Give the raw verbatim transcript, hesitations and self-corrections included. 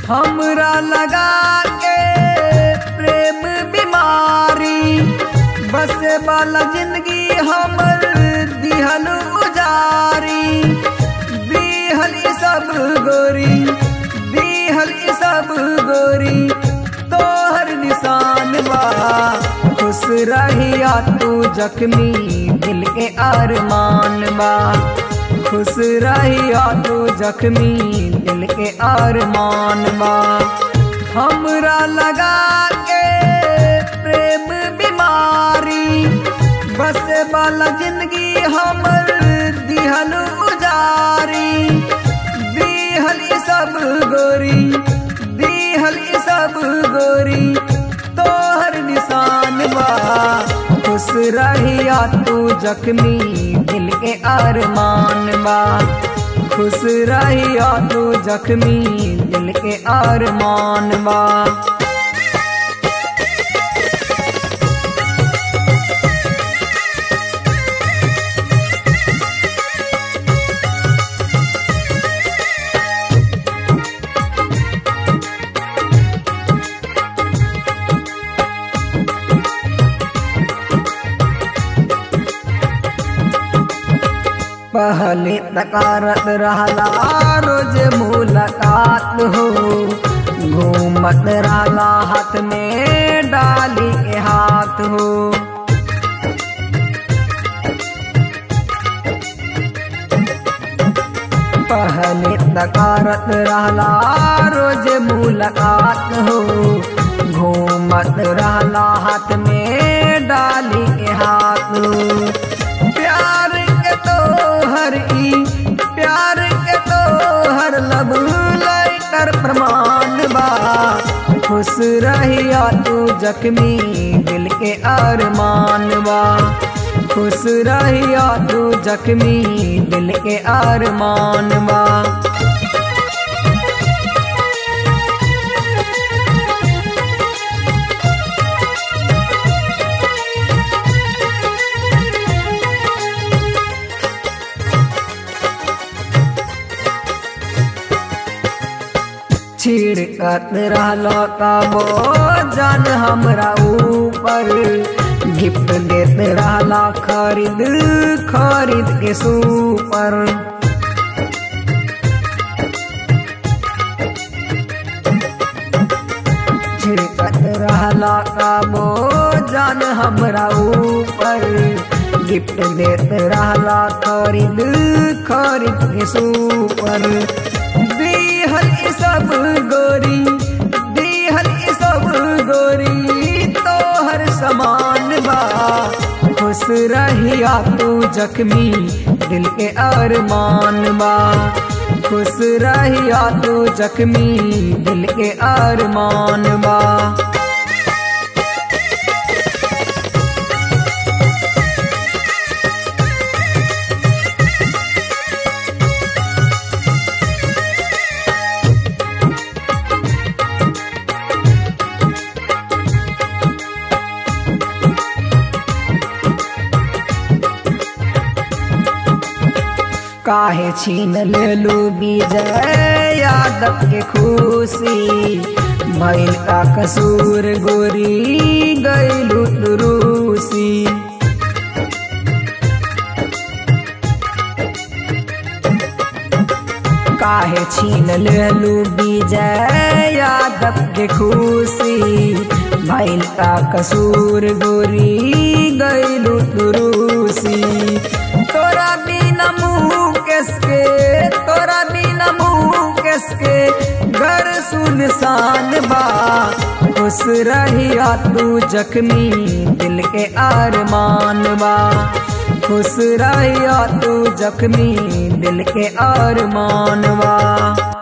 हमरा लगा के प्रेम बीमारी, बसे वाला जिंदगी हमर दिहल उजारी। दिहल ई सब गोरी, दिहल ई सब गोरी तोहर निशान बा। खुश रहिया तू जख्मी दिल के अरमान बा। खुश रहिया तू जख्मी दिल के अरमान बा। हमरा लगा के प्रेम बीमारी, बसे वाला जिंदगी हमर दिहल उजारी। दिहल ई सब गोरी, दिहल ई सब गोरी तोहर निशान बा। खुश रहिया तू जख्मी दिल के अरमान बा। खुश रहिया तू जख्मी दिल के अरमान बा। पहले तकारत रहला रोज मुलाकात हो, घूमत रहला हाथ में डाली के हाथ हो। पहले तकारत रहला रोज मुलाकात हो, घूमत रहला हाथ में डाली के हाथ हो। प्यार के तो हर ई प्यार के तो हर लब लेटर प्रमाण बा। खुश रहिया तू जख्मी दिल के अरमान बा। खुश रहिया तू जख्मी दिल के अरमान बा। छिड़कत रहला काबो जान हमरा ऊपर, गिफ्ट देत रहला खरीद खरीद के सुपर। छिड़कत रहला काबो जान हमरा ऊपर, गिफ्ट देत रहला खरीद खरीद के सुपर। दिहल ई सब गोरी, दिहल ई सब गोरी तोहर समान बा। खुश रहिया तू जख्मी दिल के अरमान बा। खुश रहिया तू जख्मी दिल के अरमान बा। काहे छीन लेलू विजय यादव के खुशी, भइल का कसूर गोरी गइलू तू रूसी। काहे छीन लेलू विजय यादव के खुशी, भइल का कसूर गोरी गइलू तू रूसी। तोरा बिना मुँह के तोरा बिना मुँह के घर सुनसान बा। खुश रहिया तू जख्मी दिल के अरमान बा। खुश रहिया तू जख्मी दिल के अरमान बा।